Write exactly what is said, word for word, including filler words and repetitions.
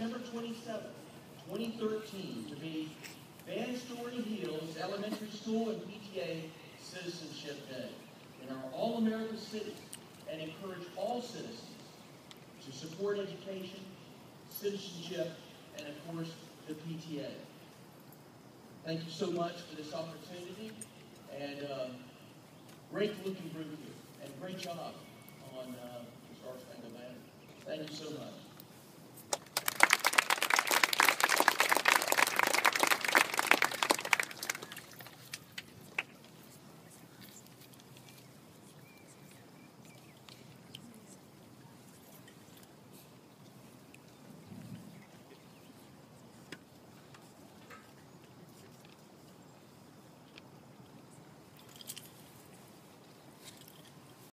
September twenty-seventh, twenty thirteen, to be VanStory Elementary School and P T A Citizenship Day in our all-American city, and encourage all citizens to support education, citizenship, and of course, the P T A. Thank you so much for this opportunity, and uh, great looking group here, and great job on uh, the Star Spangled Banner. Thank you so much.